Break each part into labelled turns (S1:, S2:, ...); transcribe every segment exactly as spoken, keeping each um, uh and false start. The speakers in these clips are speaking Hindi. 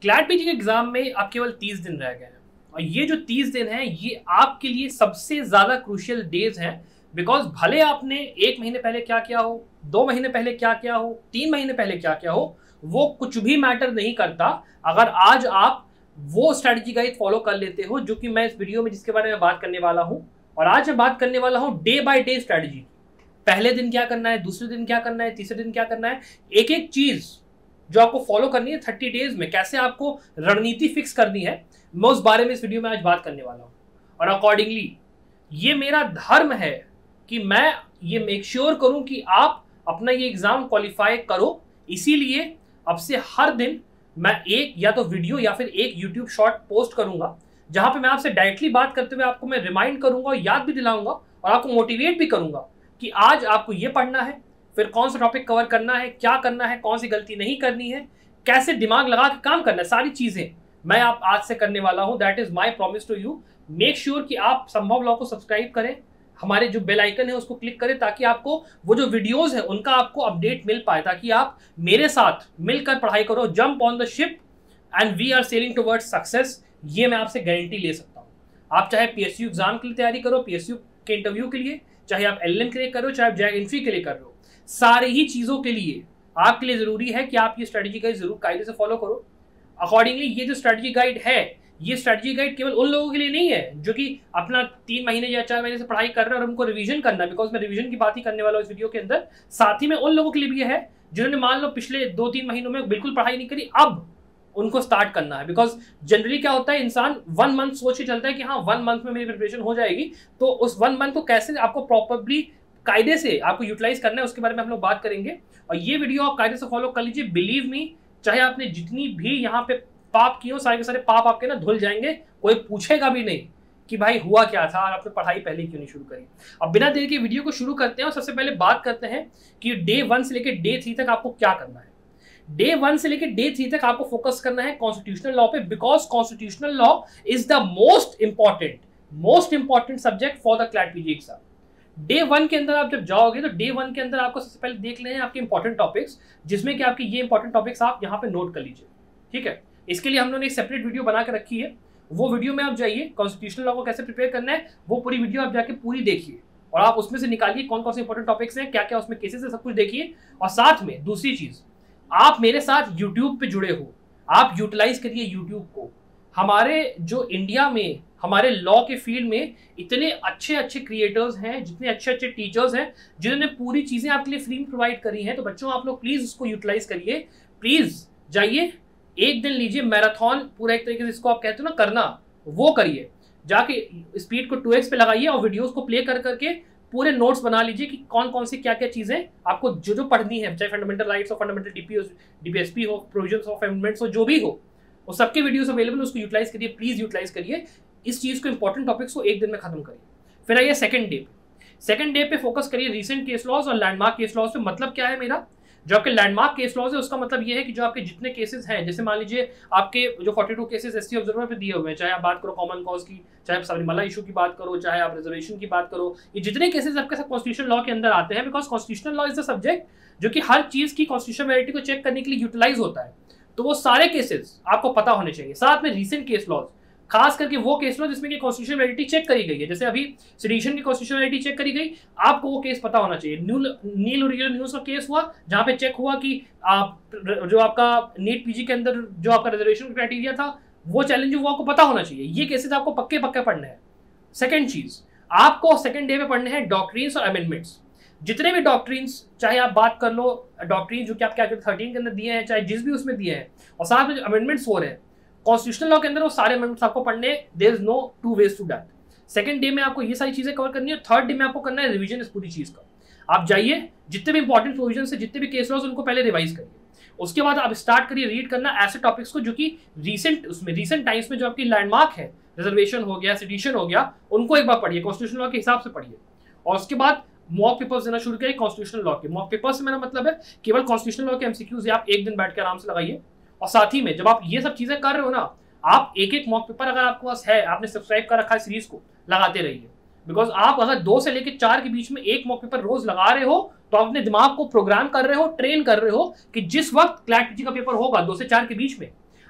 S1: क्लैट पीजी के एग्जाम में अब केवल तीस दिन रह गए हैं और ये जो तीस दिन हैं ये आपके लिए सबसे ज्यादा क्रूशियल डेज हैं। बिकॉज भले आपने एक महीने पहले क्या किया हो, दो महीने पहले क्या किया हो, तीन महीने पहले क्या किया हो, वो कुछ भी मैटर नहीं करता अगर आज आप वो स्ट्रेटजी गाइड फॉलो कर लेते हो जो कि मैं इस वीडियो में जिसके बारे में बात करने वाला हूं। और आज मैं बात करने वाला हूं डे बाय डे स्ट्रेटजी। पहले दिन क्या करना है, दूसरे दिन क्या करना है, तीसरे दिन क्या करना है, एक एक चीज जो आपको फॉलो करनी है थर्टी डेज में, कैसे आपको रणनीति फिक्स करनी है, मैं उस बारे में इस वीडियो में आज बात करने वाला हूं। और अकॉर्डिंगली ये मेरा धर्म है कि मैं ये मेक श्योर करूं कि आप अपना ये एग्जाम क्वालिफाई करो। इसीलिए अब से हर दिन मैं एक या तो वीडियो या फिर एक यूट्यूब शॉर्ट पोस्ट करूंगा जहां पे मैं आपसे डायरेक्टली बात करते हुए आपको मैं रिमाइंड करूंगा और याद भी दिलाऊंगा और आपको मोटिवेट भी करूंगा कि आज आपको ये पढ़ना है, फिर कौन सा टॉपिक कवर करना है, क्या करना है, कौन सी गलती नहीं करनी है, कैसे दिमाग लगा के काम करना है, सारी चीजें मैं आप आज से करने वाला हूं। That is my promise to you. Make sure कि आप संभव लॉ को सब्सक्राइब करें, हमारे जो बेल आइकन है उसको क्लिक करें ताकि आपको वो जो वीडियोस है उनका आपको अपडेट मिल पाए, ताकि आप मेरे साथ मिलकर पढ़ाई करो। Jump on the ship and we are sailing towards success, ये मैं आपसे गारंटी ले सकता हूँ। आप चाहे पीएसयू एग्जाम के लिए तैयारी करो, पीएसयू के इंटरव्यू के लिए, चाहे आप एलएलएम के लिए करो, चाहे आप जैक एंट्री के लिए कर रहे हो, सारे ही चीजों के लिए आपके लिए जरूरी है कि आप ये स्ट्रेटजी गाइड जरूर कायदे से फॉलो करो। अकॉर्डिंगली ये जो स्ट्रेटजी गाइड है, ये स्ट्रेटजी गाइड केवल उन लोगों के लिए नहीं है जो कि अपना तीन महीने या चार महीने से पढ़ाई कर रहे हैं और उनको रिवीजन करना है, बिकॉज मैं रिवीजन की बात ही करने वाला हूँ इस वीडियो के अंदर। साथ ही में उन लोगों के लिए भी है जिन्होंने मान लो पिछले दो तीन महीनों में बिल्कुल पढ़ाई नहीं करी, अब उनको स्टार्ट करना है। बिकॉज जनरली क्या होता है, इंसान वन मंथ सोच के चलता है कि हाँ वन मंथ में मेरी प्रिपरेशन हो जाएगी, तो उस वन मंथ को कैसे आपको प्रॉपरली कायदे से आपको यूटिलाइज करना है उसके बारे में हम लोग बात करेंगे। और ये वीडियो आप कायदे से फॉलो कर लीजिए। बिलीव मी, चाहे आपने जितनी भी यहाँ पे पाप किए हो, सारे के सारे पाप आपके ना धुल जाएंगे। कोई पूछेगा भी नहीं कि भाई हुआ क्या था और आपने पढ़ाई पहले क्यों नहीं शुरू करी। अब बिना देर के वीडियो को शुरू करते हैं और सबसे पहले बात करते हैं कि डे वन से लेकर डे थ्री तक आपको क्या करना है। डे वन से लेकर डे थ्री तक आपको फोकस करना है कॉन्स्टिट्यूशनल लॉ पे, because constitutional law is the most important most important subject for the CLAT PG exam. Day one के अंदर आप जब जाओगे तो डे वन के अंदर आपको सबसे पहले देख लें आपके इंपॉर्टेंट टॉपिक्स, जिसमें कि आपके ये इंपॉर्टेंट टॉपिक्स आप यहाँ पे नोट कर लीजिए। ठीक है, इसके लिए हम लोगों ने एक सेपरेट वीडियो बना के रखी है। वो वीडियो में आप जाइए, कॉन्स्टिट्यूशनल लॉ को कैसे प्रिपेयर करना है वो पूरी वीडियो आप जाके पूरी देखिए और आप उसमें से निकालिए कौन कौन से इंपॉर्टेंट टॉपिक्स हैं, क्या क्या उसमें केसेस है, सब कुछ देखिए। और साथ में दूसरी चीज, आप मेरे साथ यूट्यूब पे जुड़े हो, आप यूटिलाइज करिए यूट्यूब को। हमारे जो इंडिया में हमारे लॉ के फील्ड में इतने अच्छे अच्छे क्रिएटर्स हैं, जितने अच्छे अच्छे टीचर्स हैं जिन्होंने पूरी चीजें आपके लिए फ्री में प्रोवाइड करी हैं। तो बच्चों आप लोग प्लीज उसको यूटिलाइज करिए। प्लीज जाइए, एक दिन लीजिए मैराथन, पूरा एक तरीके से इसको आप कहते हो ना करना, वो करिए। जाके स्पीड को टू एक्स पे लगाइए और वीडियोस को प्ले कर करके पूरे नोट्स बना लीजिए कि कौन कौन सी क्या क्या चीजें आपको जो जो पढ़नी है, चाहे फंडामेंटल राइट्स हो, फंडामेंटल डीपीओ डीपीएसपी हो, प्रोविजंस ऑफ अमेंडमेंट्स हो, जो भी हो, वो सबके वीडियोस अवेलेबल, उसको यूटिलाइज करिए, प्लीज यूटिलाइज करिए। इस चीज को, इंपॉर्टेंट टॉपिक्स को एक दिन में खत्म करिए। फिर आइए सेकंड डे पे। सेकंड डे पे फोकस करिए रीसेंट केस लॉज और लैंडमार्क केस लॉज पे। मतलब क्या है मेरा, जो आपके लैंडमार्क केस लॉज है उसका मतलब ये है कि जो आपके जितने केसेस हैं, जैसे मान लीजिए आपके जो बयालीस केसेस एसटी ऑब्जर्वर पे दिए हुए हैं, चाहे आप बात करो कॉमन कॉज की, चाहे आप सबरीमाला इशू की बात करो, चाहे आप रिजर्वेशन की बात करो, ये जितने केसेस आपके साथ कॉन्स्टिट्यूशनल लॉ के अंदर आते हैं, because constitutional law is the subject जो कि हर चीज की कॉन्स्टिट्यूशनल वैलिडिटी को चेक करने के लिए यूटिलाइज होता है। तो वो सारे केसेस आपको पता होने चाहिए। साथ में रीसेंट केस लॉज, खास करके वो केस लॉ जिसमें कि कॉन्स्टिट्यूशनल वैलिडिटी चेक करी गई है, जैसे अभी सेडिशन की कॉन्स्टिट्यूशनल वैलिडिटी चेक करी गई, आपको वो केस पता होना चाहिए। नील ओरिजिनल न्यूज का केस हुआ जहां पे चेक हुआ कि आप जो आपका नीट पीजी के अंदर जो आपका रिजर्वेशन क्राइटेरिया था वो चैलेंज, वो आपको पता होना चाहिए। ये केसेस आपको पक्के पक्के पढ़ने हैं। सेकंड चीज, आपको सेकंड डे में पढ़ने हैं डॉक्ट्रिन्स और अमेंडमेंट्स। जितने भी डॉक्ट्रिन्स, चाहे आप बात कर लो डॉक्ट्रिन जो कि आपके आर्टिकल थर्टीन के अंदर दिए हैं, चाहे जिस भी उसमें दिए हैं, और साथ में जो अमेंडमेंट्स हो रहे हैं कॉन्स्टिट्यूशनल लॉ के अंदर, वो सारे अमेंडमेंट्स आपको पढ़ने, there is no two ways to that. Second day में आपको ये सारी चीजें कवर करनी है। थर्ड डे में आपको करना है रिवीजन इस पूरी चीज का। आप जाइए, जितने भी इंपॉर्टेंट प्रोविजन है, जितने भी केस लॉज, उनको पहले रिवाइज करिए। उसके बाद आप स्टार्ट करिए रीड करना ऐसे टॉपिक्स को जो कि रीसेंट उसमें रीसेंट टाइम्स में जो आपकी लैंडमार्क है, रिजर्वेशन हो गया, सेडिशन हो गया, उनको एक बार पढ़िए, कॉन्स्टिट्यूशनल लॉ के हिसाब से पढ़िए। और उसके बाद मॉक पेपर्स देना शुरू करिए कॉन्स्टिट्यूशनल लॉ के। मॉक पेपर्स से मेरा मतलब है केवल कॉन्स्टिट्यूशनल लॉ के एमसीक्यूज आप एक दिन बैठ के आराम से लगाइए। और साथ ही में जब आप ये सब चीजें कर रहे हो ना, आप एक एक मॉक पेपर अगर आपके पास है, आपने सब्सक्राइब कर रखा है सीरीज को, लगाते रहिए। बिकॉज आप अगर दो से लेकर चार के बीच में एक मॉक पेपर रोज लगा रहे हो तो आप अपने दिमाग को प्रोग्राम कर रहे हो, ट्रेन कर रहे हो कि जिस वक्त क्लैट पीजी का पेपर होगा दो से चार के बीच में,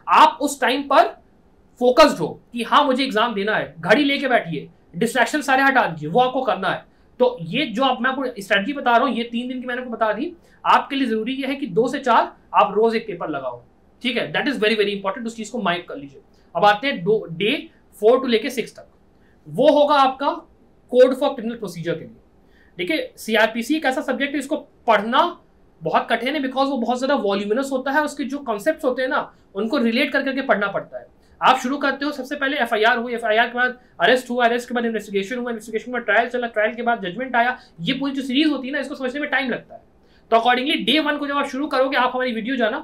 S1: आप उस टाइम पर फोकस्ड हो कि हाँ मुझे एग्जाम देना है, घड़ी लेके बैठिए, डिस्ट्रैक्शन सारे हटा दीजिए, वो आपको करना है। तो ये जो आप मैं आपको स्ट्रेटजी बता रहा हूँ, ये तीन दिन की मैंने आपको बता दी, आपके लिए जरूरी ये है कि दो से चार आप रोज एक पेपर लगाओ, ठीक है। That is very very important, उस चीज को माइंड कर लीजिए। अब आते हैं दो डे फोर टू लेके सिक्स तक, वो होगा आपका कोड फॉर क्रिमिनल प्रोसीजर के लिए। देखिए सीआरपीसी एक ऐसा सब्जेक्ट है, इसको पढ़ना बहुत कठिन है बिकॉज वो बहुत ज्यादा वॉल्यूमिनस होता है, उसके जो कॉन्सेप्ट्स होते हैं ना उनको रिलेट कर करके पढ़ना पड़ता है। आप शुरू करते हो, सबसे पहले एफआईआर हुई, एफआईआर के बाद अरेस्ट हुआ, अरेस्ट के बाद इन्वेस्टिगेशन हुआ, इन्वेस्टिगेशन में ट्रायल चला, ट्रायल के बाद जजमेंट आया। ये पूरी जो सीरीज होती है ना, इसको समझने में टाइम लगता है। तो अकॉर्डिंगली डे वन को जब आप शुरू करोगे, आप हमारी वीडियो जाना,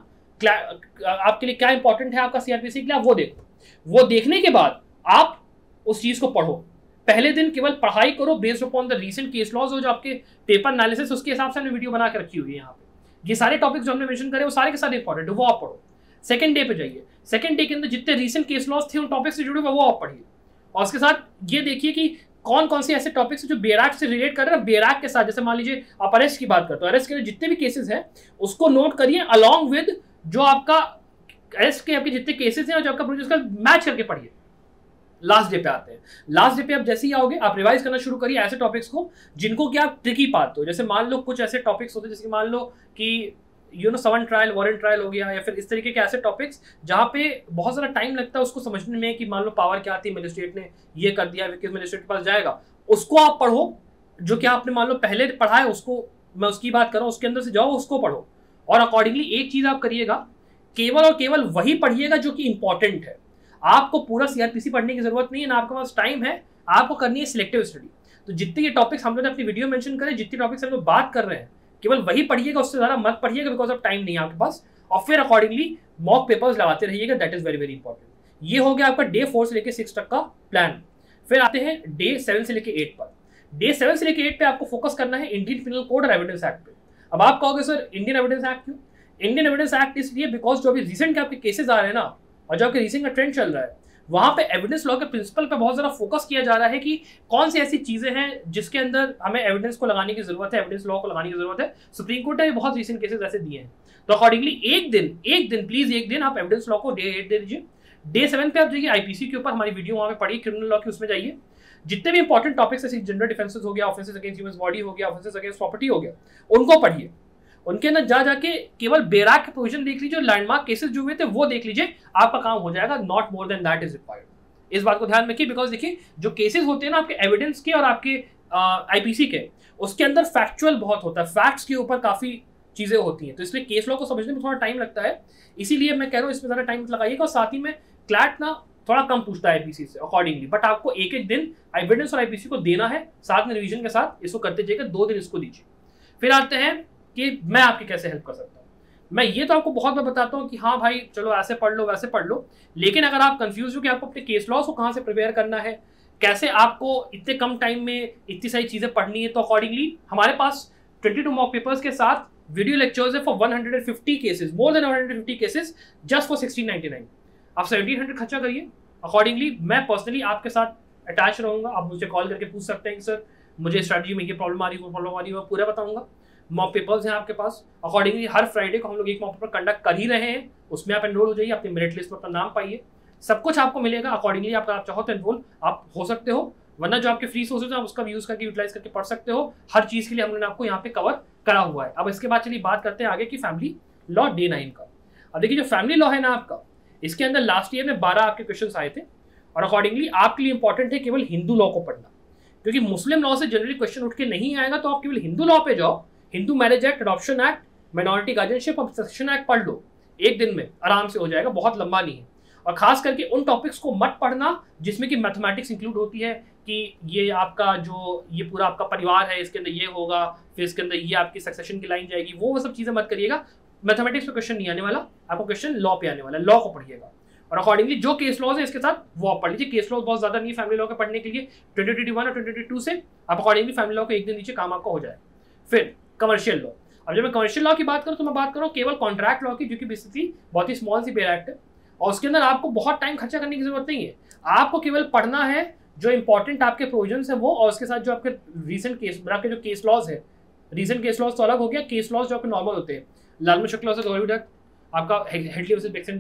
S1: आपके लिए क्या इंपॉर्टेंट है आपका सीआरपीसी के लिए, आप वो देखो। वो देखने के बाद आप उस चीज को पढ़ो। पहले दिन केवल पढ़ाई करो based upon the recent case laws, हो जो आपके पेपर एनालिसिस, उसके हिसाब से हमने वीडियो बना के रखी हुई है यहाँ पे। ये सारे टॉपिक्स जो हमने मेंशन करे वो सारे के सारे इंपॉर्टेंट है, वो आप पढ़ो। सेकंड डे पे जाइए, सेकंड डे के अंदर जितने रीसेंट केस लॉज थे उन टॉपिक से जुड़े हुए वो आप पढ़िए। और उसके साथ ये देखिए कि कौन कौन से ऐसे टॉपिक्स जो बेराक से रिलेट कर रहे हैं। बेराक के साथ जैसे मान लीजिए आप अरेस्ट की बात करते हो, अरेस्ट के जितने भी केसेस हैं उसको नोट करिए अलॉन्ग विद जो आपका अरेस्ट के आपके जितने केसेस हैं और जो आपका प्रोड्यूस का मैच करके पढ़िए। लास्ट डे पे आते हैं, लास्ट डे पे आप जैसे ही आओगे आप रिवाइज करना शुरू करिए ऐसे टॉपिक्स को जिनको कि आप ट्रिकी पाते हो। जैसे मान लो कुछ ऐसे टॉपिक्स होते हैं जैसे मान लो कि you know summon trial, warrant trial हो गया, या फिर इस तरीके के ऐसे टॉपिक्स जहाँ पे बहुत सारा टाइम लगता है उसको समझने में कि मान लो पावर क्या थी, मजिस्ट्रेट ने ये कर दिया, किस मजिस्ट्रेट के पास जाएगा, उसको आप पढ़ो। जो कि आपने मान लो पहले पढ़ा है उसको, मैं उसकी बात कर रहा हूँ, उसके अंदर से जाओ उसको पढ़ो। और अकॉर्डिंगली एक चीज आप करिएगा, केवल और केवल वही पढ़िएगा जो कि इंपॉर्टेंट है। आपको पूरा सीआरपीसी पढ़ने की जरूरत नहीं है, ना आपके पास टाइम है, आपको करनी है सिलेक्टिव स्टडी। तो जितने ये टॉपिक्स हम लोग ने अपनी वीडियो मेंशन करे, जितने टॉपिक्स हम लोग बात कर रहे हैं, केवल वही पढ़िएगा, उससे ज्यादा मत पढ़िएगा बिकॉज ऑफ टाइम नहीं है आपके पास। और फिर अकॉर्डिंगली मॉक पेपर्स लगाते रहिएगा, that is very very important. ये हो गया आपका डे फोर से लेकर सिक्स तक का प्लान। फिर आते हैं डे सेवन से लेकर एट पर। डे सेवन से लेकर एट पे आपको फोकस करना है इंडियन पिनल कोड और एविडेंस एक्ट पे। अब आप कहोगे सर इंडियन एविडेंस एक्ट क्यों? इंडियन एविडेंस एक्ट इसलिए बिकॉज जो अभी रिसेंट के आपके केसेस आ रहे हैं ना, और जो आपके रिसेंट का ट्रेंड चल रहा है, वहां पे एविडेंस लॉ के प्रिंसिपल पे बहुत ज्यादा फोकस किया जा रहा है कि कौन सी ऐसी चीजें हैं जिसके अंदर हमें एविडेंस को लगाने की जरूरत है, एविडेंस लॉ को लगाने की जरूरत है। सुप्रीम कोर्ट ने बहुत रिसेंट केसेस ऐसे दिए हैं। तो अकॉर्डिंगली एक दिन एक दिन प्लीज एक दिन आप एविडेंस लॉ को डे एट दे दीजिए। डे सेवन पे आप जाइए आईपीसी के ऊपर, हमारी वीडियो वहां पे पढ़िए, क्रिमिनल लॉ की उसमें जाइए। जितने भी इंपॉर्टेंट टॉपिक्स जैसे जेंडर डिफेंसेस हो गया, ऑफेंसेस अगेंस्ट ह्यूमन बॉडी हो गया, ऑफेंसेस अगेंस्ट प्रॉपर्टी हो गया, उनको पढ़िए। उनके अंदर जा जाके केवल बेराक के प्रोविजन देख लीजिए, लैंडमार्क केसेस जो हुए थे वो देख लीजिए, आपका काम हो जाएगा। Not more than that is required. इस बात को ध्यान रखिए बिकॉज देखिए जो केसेस होते हैं ना आपके एविडेंस के और आपके आईपीसी के, उसके अंदर फैक्चुअल बहुत होता है, फैक्ट्स के ऊपर काफी चीजें होती हैं, तो इसलिए केस लॉ को समझने में थोड़ा टाइम लगता है। इसीलिए मैं कह रहा हूँ इसमें ज्यादा टाइम लगाइएगा। और साथ ही में क्लैट ना थोड़ा कम पूछता है आईपीसी से अकॉर्डिंगली, बट आपको एक एक दिन एविडेंस और आईपीसी को देना है, साथ में रिवीजन के साथ इसको करते जाइएगा, दो दिन इसको दीजिए। फिर आते हैं कि मैं आपकी कैसे हेल्प कर सकता हूँ। मैं ये तो आपको बहुत बार बताता हूँ कि हाँ भाई चलो ऐसे पढ़ लो वैसे पढ़ लो, लेकिन अगर आप कंफ्यूज हो कि आपको अपने केस लॉस को कहाँ से प्रिपेयर करना है, कैसे आपको इतने कम टाइम में इतनी सारी चीजें पढ़नी है, तो अकॉर्डिंगली हमारे पास ट्वेंटी टू मॉक पेपर्स के साथ वीडियो लेक्चर्स है for one hundred fifty cases, more than one hundred fifty cases just for sixteen ninety nine. आप सेवनटीन हंड्रेड खर्चा करिए। अकॉर्डिंगली मैं पर्सनली आपके साथ अटैच रहूंगा। आप मुझे कॉल करके पूछ सकते हैं कि सर मुझे स्ट्रैटेजी में ये प्रॉब्लम आ रही है, वो प्रॉब्लम आ रही है, मैं पूरा बताऊंगा। मॉक पेपर्स हैं आपके पास। अकॉर्डिंगली हर फ्राइडे को हम लोग एक मॉक पेपर कंडक्ट कर ही रहे हैं, उसमें आप एनरोल हो जाइए, अपनी मेरिट लिस्ट में अपना नाम पाइए, सब कुछ आपको मिलेगा। अकॉर्डिंगली आप आप चाहो तो एनरोल आप हो सकते हो, वरना जो आपके फ्री सोर्सेज हैं आप उसका यूज करके यूटिलाइज करके पढ़ सकते हो। हर चीज के लिए हमने आपको यहाँ पे कवर करा हुआ है। अब इसके बाद चलिए बात करते हैं आगे की फैमिली लॉ डे नाइन का। अब देखिए जो फैमिली लॉ है ना आपका, इसके अंदर लास्ट ईयर में बारह आपके क्वेश्चन आए थे, और अकॉर्डिंगली आपके लिए इंपॉर्टेंट है केवल हिंदू लॉ को पढ़ना, क्योंकि मुस्लिम लॉ से जनरली क्वेश्चन उठ के नहीं आएगा। तो आप केवल हिंदू लॉ पे जाओ, Hindu marriage act, adoption act, minority guardianship और सक्सेशन एक्ट पढ़ लो, एक दिन में आराम से हो जाएगा, बहुत लंबा नहीं है। और खास करके उन टॉपिक्स को मत पढ़ना जिसमें कि मैथमेटिक्स इंक्लूड होती है, कि ये आपका जो ये पूरा आपका परिवार है इसके अंदर ये होगा, फिर इसके अंदर ये आपकी सक्सेशन की लाइन जाएगी, वो सब चीजें मत करिएगा। मैथमेटिक्स पे क्वेश्चन नहीं आने वाला, आपको क्वेश्चन लॉ पे आने वाला है, लॉ को पढ़िएगा। और अकॉर्डिंगली जो केस लॉज है इसके साथ वो आप पढ़ लीजिए। केस लॉज बहुत ज्यादा नहीं फैमिली लॉ के पढ़ने के लिए, ट्वेंटी ट्वेंटी वन और ट्वेंटी ट्वेंटी टू से आप अकॉर्डिंगली फैमिली लॉ को एक दिन नीचे काम आपका हो जाए। फिर कमर्शियल लॉ। अब जब मैं कमर्शियल लॉ की बात करूँ तो मैं बात करूँ केवल कॉन्ट्रैक्ट लॉ की, जो कि बेसिकली बहुत ही स्मॉल सी पेयर एक्ट है, और उसके अंदर आपको बहुत टाइम खर्चा करने की जरूरत नहीं है। आपको केवल पढ़ना है जो इंपॉर्टेंट आपके प्रोविजंस है वो, और उसके साथ जो आपके रीसेंट केस आपके जो केस लॉज है, रीसेंट केस लॉज तो अलग हो गया, केस लॉज जो आपके नॉर्मल होते हैं, लालमू शुक्ला से आपका हेडली वर्सेस बेक्सेंडेल,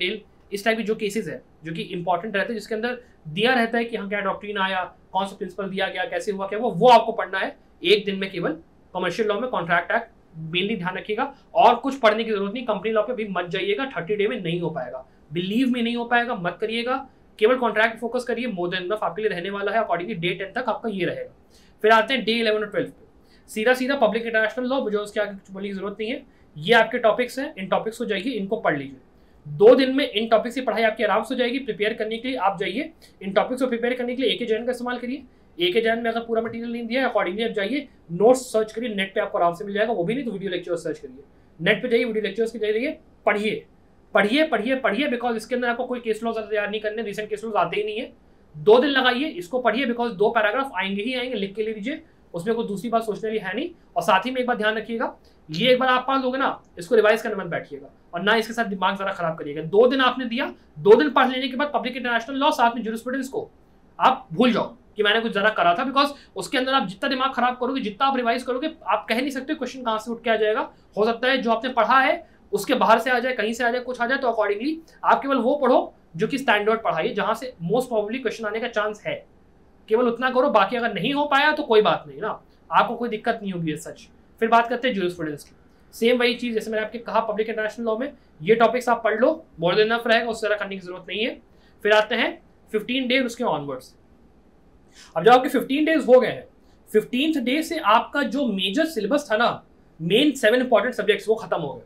S1: इस टाइप की जो केसेस है जो कि इंपॉर्टेंट रहते हैं, जिसके अंदर दिया रहता है कि हाँ क्या डॉक्ट्रिन आया, कौन सा प्रिंसिपल दिया गया, कैसे हुआ क्या, वो वो आपको पढ़ना है एक दिन में केवल। कमर्शियल लॉ में कॉन्ट्रैक्ट एक्ट मेनली ध्यान रखिएगा, और कुछ पढ़ने की जरूरत नहीं। कंपनी लॉ पे भी मत जाइएगा, थर्टी डे में नहीं हो पाएगा, बिलीव में नहीं हो पाएगा, मत करिएगा। केवल कॉन्ट्रैक्ट फोकस करिए, मोर देन इनफ आपके लिए रहने वाला है। अकॉर्डिंगली डे टेन तक आपका ये रहेगा। फिर आते हैं डे इलेवन और ट्वेल्व पे, सीधा सीधा पब्लिक इंटरनेशनल लॉ, मुझे उसके आगे कुछ बोलने की जरूरत नहीं है। ये आपके टॉपिक्स हैं, इन टॉपिक्स को जाइए, इनको पढ़ लीजिए। दो दिन में इन टॉपिक्स की पढ़ाई आपकी आराम से हो जाएगी। प्रिपेयर करने के लिए आप जाइए, इन टॉपिक्स को प्रिपेयर करने के लिए एके जैन का इस्तेमाल करिए। एके जैन में अगर पूरा मटेरियल नहीं दिया है, अकॉर्डिंगली आप जाइए, नोट्स सर्च करिए, नेट पे आपको आराम से मिल जाएगा। वो भी नहीं तो वीडियो लेक्चर्स सर्च करिए, नेट पे जाइए, वीडियो लेक्चर्स के जाइए, पढ़िए पढ़िए पढ़िए पढ़िए बिकॉज इसके अंदर आपको कोई केस लॉ तैयार नहीं करने, रिसेंट केस लॉ आते ही नहीं है। दो दिन लगाइए, इसको पढ़िए, बिकॉज दो पैराग्राफ आएंगे ही आएंगे, लिख के ले लीजिए, उसमें कोई दूसरी बात सोचने वाली है नहीं। और साथ ही में एक बात ध्यान रखिएगा, ये एक बार आप पास लोगे ना, इसको रिवाइज करने मत बैठिएगा और ना इसके साथ दिमाग जरा खराब करिएगा। दो दिन आपने दिया, दो दिन पढ़ लेने के बाद पब्लिक इंटरनेशनल लॉ साथ में ज्यूरिस्प्रूडेंस को आप भूल जाओ कि मैंने कुछ जरा करा था, बिकॉज उसके अंदर आप जितना दिमाग खराब करोगे, जितना आप रिवाइज करोगे, आप कह नहीं सकते क्वेश्चन कहां से उठ के आ जाएगा। हो सकता है जो आपने पढ़ा है उसके बाहर से आ जाए, कहीं से आ जाए, कुछ आ जाए, तो अकॉर्डिंगली आप केवल वो पढ़ो जो कि स्टैंडर्ड पढ़ाई, जहां से मोस्ट प्रोबेबली क्वेश्चन आने का चांस है, केवल उतना करो। बाकी अगर नहीं हो पाया तो कोई बात नहीं ना, आपको कोई दिक्कत नहीं होगी सच। फिर बात करते हैं ज्यूरिस्प्रूडेंस की, सेम वही चीज जैसे मैंने आपके कहा पब्लिक इंटरनेशनल लॉ में ये टॉपिक्स आप पढ़ लो, मोर देन इनफ रहेगा, उससे ज्यादा करने की जरूरत नहीं है। फिर आते हैं फिफ्टीन डेज उसके ऑनवर्ड्स। अब जब आपके फिफ्टीन डेज हो गए हैं, फिफ्टींथ डे से आपका जो मेजर सिलेबस था ना, मेन सेवन इंपॉर्टेंट सब्जेक्ट्स, वो खत्म हो गए।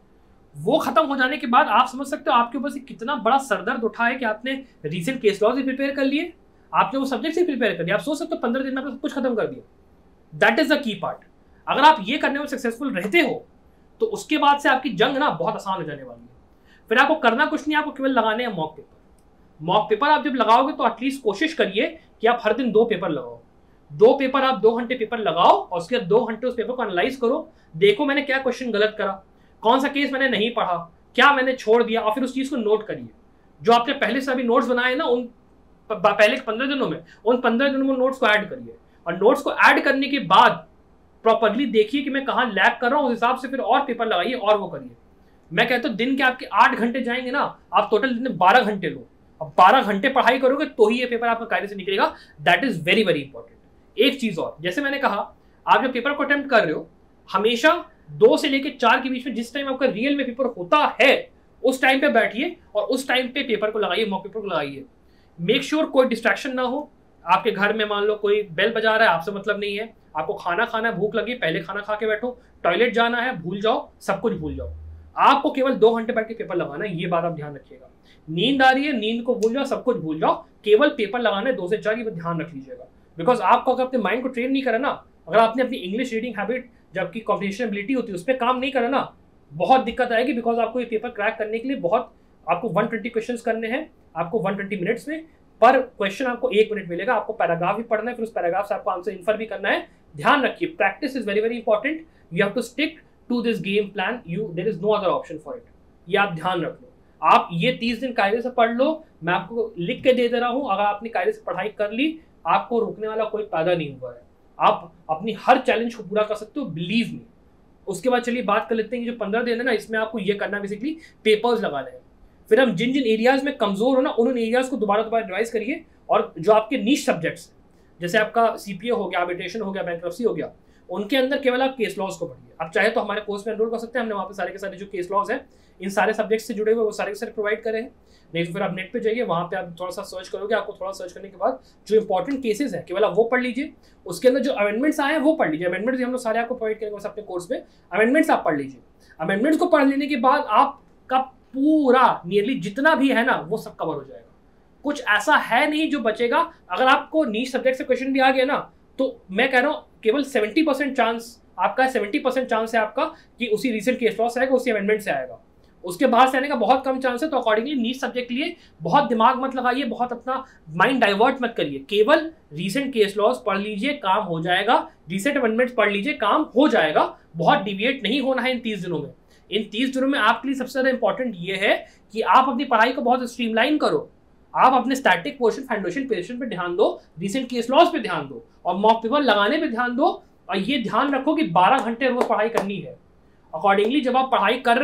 S1: वो खत्म हो जाने के बाद आप समझ सकते हो आपके ऊपर से कितना बड़ा सरदर्द उठा है कि आपने रीसेंट केस लॉ भी प्रिपेयर कर लिए, आपने वो सब्जेक्ट से प्रिपेयर कर लिया। आप सोच सकते हो पंद्रह दिन में आपने सब कुछ खत्म कर दिया। That is the key part. अगर आप ये करने में सक्सेसफुल रहते हो तो उसके बाद से आपकी जंग ना बहुत आसान हो जाने वाली है। फिर आपको करना कुछ नहीं, आपको केवल लगाने हैं मॉक पेपर। मॉक पेपर आप जब लगाओगे तो एटलीस्ट कोशिश करिए कि आप हर दिन दो पेपर लगाओ। दो पेपर आप दो घंटे पेपर लगाओ और उसके बाद दो घंटे उस पेपर को एनालाइज करो, देखो मैंने क्या क्वेश्चन गलत करा, कौन सा केस मैंने नहीं पढ़ा, क्या मैंने छोड़ दिया, और फिर उस चीज को नोट करिए। जो आपने पहले से अभी नोट्स बनाए ना, उन पहले पंद्रह दिनों में उन पंद्रह दिनों में नोट्स को ऐड करिए, और नोट्स को ऐड करने के बाद प्रॉपरली देखिए कि मैं कहाँ लैग कर रहा हूँ, उस हिसाब से फिर और पेपर लगाइए और वो करिए। मैं कहता हूँ दिन के आपके आठ घंटे जाएंगे ना, आप टोटल दिन में बारह घंटे लो। अब बारह घंटे पढ़ाई करोगे तो ही ये पेपर आपका कायदे से निकलेगा। That is very very important. एक चीज और, जैसे मैंने कहा, आप जब पेपर को अटेम्प्ट कर रहे हो, हमेशा दो से लेकर चार के बीच में जिस टाइम आपका रियल में पेपर होता है उस टाइम पे बैठिए और उस टाइम पे पेपर को लगाइए, मॉक पेपर को लगाइए। मेक श्योर कोई डिस्ट्रैक्शन ना हो। आपके घर में मान लो कोई बेल बजा रहा है, आपसे मतलब नहीं है, आपको खाना खाना है, भूख लगी, पहले खाना खा के बैठो, टॉयलेट जाना है, भूल जाओ, सब कुछ भूल जाओ। आपको केवल दो घंटे बैठ के पेपर लगाना है, ये बात आप ध्यान रखिएगा। नींद आ रही है, नींद को भूल जाओ, सब कुछ भूल जाओ, केवल पेपर लगाना है दो से चार, ये ध्यान रख लीजिएगा। बिकॉज आपको अगर अपने माइंड को ट्रेन नहीं करा ना, अगर आपने अपनी इंग्लिश रीडिंग हैबिट जबकि कॉम्प्रिहेंशन एबिलिटी होती है उस पर काम नहीं करा ना, बहुत दिक्कत आएगी। बिकॉज आपको ये पेपर क्रैक करने के लिए बहुत आपको वन ट्वेंटी क्वेश्चंस करने हैं, आपको वन ट्वेंटी मिनट्स में, पर क्वेश्चन आपको एक मिनट मिलेगा। आपको पैराग्राफ भी पढ़ना है, फिर उस पैराग्राफ से आपको आंसर इन्फर भी करना है। ध्यान रखिए, practice is very very important. You have to stick to this game plan, you there is no other option for it. ये आप ध्यान रख लो। आप ये तीस दिन कायदे से पढ़ लो, मैं आपको लिख के दे दे रहा हूं। अगर आपने कायदे से पढ़ाई कर ली, आपको रोकने वाला कोई पैदा नहीं हुआ है। आप अपनी हर चैलेंज को पूरा कर सकते हो, बिलीव मी। उसके बाद चलिए बात कर लेते हैं कि जो पंद्रह दिन है ना, इसमें आपको ये करना बेसिकली पेपर्स लगाने हैं। फिर हम जिन जिन एरियाज में कमजोर हो ना, उन एरियाज को दोबारा दोबारा रिवाइज करिए। और जो आपके नीश सब्जेक्ट्स, जैसे आपका सीपीए हो गया, आर्बिट्रेशन हो गया, बैंक्रप्सी हो गया, उनके अंदर केवल आप केस लॉज को पढ़िए। आप चाहे तो हमारे कोर्स में एनरोल कर सकते हैं, हमने वहाँ पे सारे के सारे जो केस लॉज हैं इन सारे सब्जेक्ट से जुड़े हुए वो सारे के सारे प्रोवाइड करे हैं। नहीं तो फिर आप नेट पे जाइए, वहाँ पे आप थोड़ा सा सर्च करोगे, आपको थोड़ा सर्च करने के बाद जो इंपॉर्टेंट केसेस हैं केवल आप वो पढ़ लीजिए। उसके अंदर जो अमेंडमेंट्स आए हैं वो पढ़ लीजिए। अमेंडमेंट्स हम लोग सारे आपको प्रोवाइड करेंगे बस अपने कोर्स में, अमेंडमेंट्स आप पढ़ लीजिए। अमेंडमेंट्स को पढ़ लेने के बाद आपका पूरा नियरली जितना भी है ना वो सब कवर हो जाएगा। कुछ ऐसा है नहीं जो बचेगा। अगर आपको नीश सब्जेक्ट से क्वेश्चन भी आ गया ना, तो मैं कह रहा हूँ केवल सेवेंटी परसेंट चांस आपका सेवेंटी परसेंट चांस है आपका कि उसी रीसेंट केस लॉ से आएगा, उसी अमेंडमेंट से आएगा। उसके बाहर से आने का बहुत कम चांस है। तो अकॉर्डिंगली नीट सब्जेक्ट के लिए बहुत दिमाग मत लगाइए, बहुत अपना माइंड डाइवर्ट मत करिए। केवल रीसेंट केस लॉज पढ़ लीजिए, काम हो जाएगा। रीसेंट अमेंडमेंट्स पढ़ लीजिए, काम हो जाएगा। बहुत डिविएट नहीं होना है इन तीस दिनों में। इन तीस दिनों में आपके लिए सबसे ज्यादा इंपॉर्टेंट ये है कि आप अपनी पढ़ाई को बहुत स्ट्रीमलाइन करो। आप अपने स्टैटिक पोर्शन, फाउंडेशन पोर्शन पे ध्यान दो, रीसेंट केस लॉज पे ध्यान दो और मॉक पेपर लगाने पे ध्यान दो। और ये ध्यान रखो कि बारह घंटे रोज पढ़ाई करनी है। अकॉर्डिंगली जब आप पढ़ाई कर रहे हो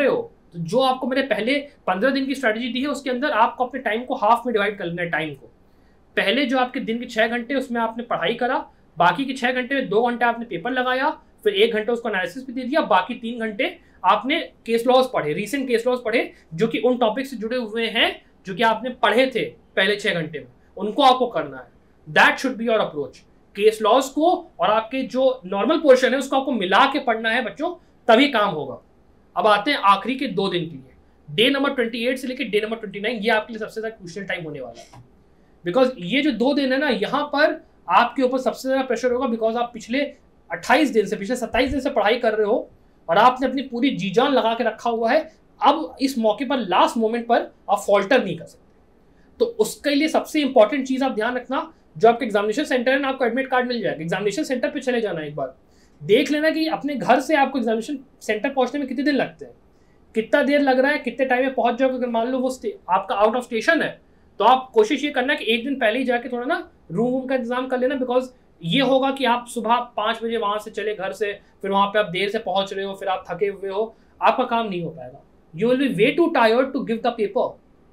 S1: तो जो आपको मैंने पहले पंद्रह दिन की स्ट्रैटेजी दी है उसके अंदर आपको अपने टाइम को हाफ में डिवाइड कर लेना है। टाइम को पहले जो आपके दिन के छः घंटे उसमें आपने पढ़ाई करा, बाकी के छः घंटे में दो घंटे आपने पेपर लगाया, फिर एक घंटे उसको एनालिसिस भी दे दिया, बाकी तीन घंटे आपने केस लॉज पढ़े, रीसेंट केस लॉज पढ़े जो कि उन टॉपिक से जुड़े हुए हैं जो कि आपने पढ़े थे पहले छः घंटे में, उनको आपको करना है। That should be your approach. Case laws को और आपके जो नॉर्मल पोर्शन है उसको आपको मिला के पढ़ना है बच्चों, तभी काम होगा। अब आते हैं आखिरी के दो दिन के लिए, डे नंबर अट्ठाईस से लेकर डे नंबर उनतीस। ये आपके लिए सबसे ज्यादा क्रूशियल टाइम होने वाला है, बिकॉज ये जो दो दिन है ना, यहाँ पर आपके ऊपर सबसे ज्यादा प्रेशर होगा, बिकॉज आप पिछले अट्ठाईस दिन से पिछले सत्ताईस दिन से पढ़ाई कर रहे हो और आपने अपनी पूरी जी जान लगा के रखा हुआ है। अब इस मौके पर लास्ट मोमेंट पर आप फॉल्टर नहीं कर सकते। तो उसके लिए सबसे इंपॉर्टेंट चीज आप ध्यान रखना, जो आपके एग्जामिनेशन सेंटर है ना, आपको एडमिट कार्ड मिल जाएगा, एग्जामिनेशन सेंटर पे चले जाना, एक बार देख लेना कि अपने घर से आपको एग्जामिनेशन सेंटर पहुंचने में कितने दिन लगते हैं, कितना देर लग रहा है, कितने टाइम में पहुंच जाओगे। अगर मान लो वो आपका आउट ऑफ स्टेशन है तो आप कोशिश ये करना कि एक दिन पहले ही जाके थोड़ा ना रूम वूम का इंतजाम कर लेना, बिकॉज ये होगा कि आप सुबह पाँच बजे वहां से चले घर से, फिर वहां पे आप देर से पहुंच रहे हो, फिर आप थके हुए हो, आपका काम नहीं हो पाएगा। You will be way too tired to give the paper.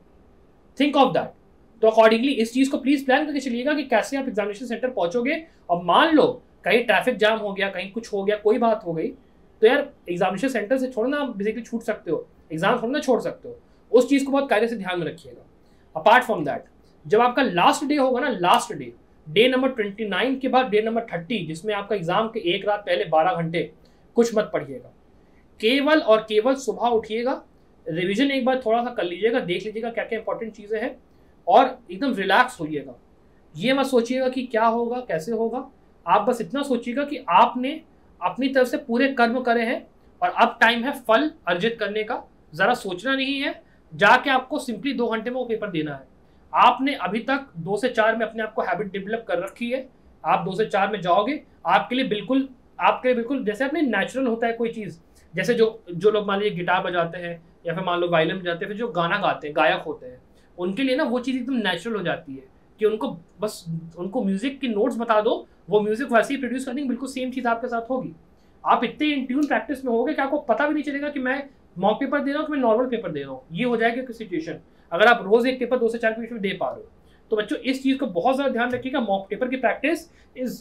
S1: Think of that. तो अकॉर्डिंगली इस चीज को प्लीज प्लान करके चलिएगा कि कैसे आप एग्जामिनेशन सेंटर पहुंचोगे। और मान लो कहीं ट्रैफिक जाम हो गया, कहीं कुछ हो गया, कोई बात हो गई, तो यार एग्जामिनेशन सेंटर से छोड़ना आप बेसिकली छूट सकते हो, एग्जाम थोड़ा ना छोड़ सकते हो। उस चीज को बहुत कायदे से ध्यान में रखिएगा। अपार्ट फ्रॉम दैट, जब आपका लास्ट डे होगा ना, लास्ट डे डे नंबर उनतीस के बाद डे नंबर तीस, जिसमें आपका एग्जाम के एक रात पहले बारह घंटे कुछ मत पढ़िएगा, केवल और केवल सुबह उठिएगा, रिवीजन एक बार थोड़ा सा कर लीजिएगा, देख लीजिएगा क्या क्या इंपॉर्टेंट चीजें हैं और एकदम रिलैक्स होइएगा। ये मत सोचिएगा कि क्या होगा कैसे होगा, आप बस इतना सोचिएगा कि आपने अपनी तरफ से पूरे कर्म करे हैं और अब टाइम है फल अर्जित करने का। जरा सोचना नहीं है, जाके आपको सिंपली दो घंटे में वो पेपर देना है। आपने अभी तक दो से चार में अपने आप को हैबिट डेवलप कर रखी है, आप दो से चार में जाओगे, आपके लिए बिल्कुल आपके लिए बिल्कुल जैसे अपने नेचुरल होता है कोई चीज़। जैसे जो जो लोग मान लीजिए गिटार बजाते हैं या फिर मान लो वायलिन बजाते हैं, फिर जो गाना गाते हैं, गायक होते हैं, उनके लिए ना वो चीज़ एकदम नेचुरल हो जाती है कि उनको बस उनको म्यूजिक की नोट्स बता दो, वो म्यूजिक वैसे ही प्रोड्यूस कर देंगे। बिल्कुल सेम चीज़ आपके साथ होगी। आप इतने इन ट्यून प्रैक्टिस में होगे कि आपको पता भी नहीं चलेगा कि मैं मॉक पेपर दे रहा हूँ कि मैं नॉर्मल पेपर दे रहा हूँ। ये हो जाएगी सिचुएशन अगर आप रोज एक पेपर दो से चार के बीच में दे पा रहे हो। तो बच्चों इस चीज को बहुत ज्यादा ध्यान रखिएगा, मॉक पेपर की practice is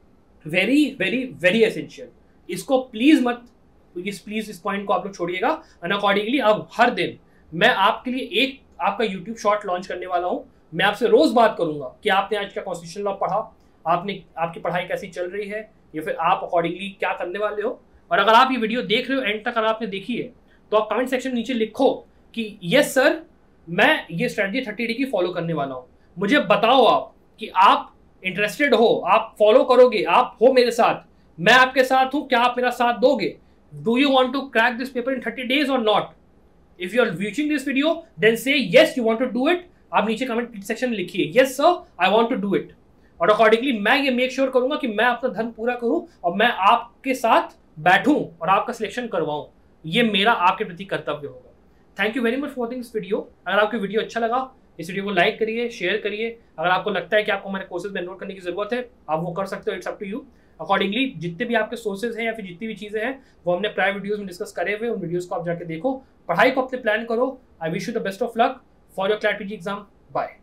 S1: very very very essential. इसको प्लीज मत इस प्लीज इस पॉइंट को आप लोग छोड़िएगा। एंड अकॉर्डिंगली अब हर दिन मैं आपके लिए एक आपका यूट्यूब शॉर्ट लॉन्च करने वाला हूँ। मैं आपसे रोज बात करूंगा कि आपने आज का कॉन्स्टिट्यूशन लॉ पढ़ा, आपने आपकी पढ़ाई कैसी चल रही है, या फिर आप अकॉर्डिंगली क्या करने वाले हो। और अगर आप ये वीडियो देख रहे हो एंड तक अगर आपने देखी है तो आप कमेंट सेक्शन में नीचे लिखो कि यस सर मैं ये स्ट्रेटजी थर्टी डी की फॉलो करने वाला हूँ। मुझे बताओ आप कि आप इंटरेस्टेड हो, आप फॉलो करोगे, आप हो मेरे साथ, मैं आपके साथ हूँ, क्या आप मेरा साथ दोगे? Do you want to crack this paper in thirty days or not? If you are watching this video then say yes you want to do it. आप नीचे कमेंट सेक्शन में लिखिए yes sir I want to do it. और अकॉर्डिंगली मैं ये मेक श्योर करूंगा कि मैं अपना धर्म पूरा करूं और मैं आपके साथ बैठूं और आपका सिलेक्शन करवाऊं। ये मेरा आपके प्रति कर्तव्य होगा। Thank you very much for watching this video. अगर आपको वीडियो अच्छा लगा इस वीडियो को लाइक करिए, शेयर करिए। अगर आपको लगता है कि आपको हमारे कोर्सेज में एनरोल करने की जरूरत है आप वो कर सकते हो, it's up to you. Accordingly जितने भी आपके सोर्सेज हैं या फिर जितनी भी चीजें हैं वो हमने प्रायर वीडियोज में डिस्कस करे हुए, उन वीडियोज को आप जाके देखो, पढ़ाई को अपने प्लान करो। I wish you the best of luck for your CLAT PG exam. Bye.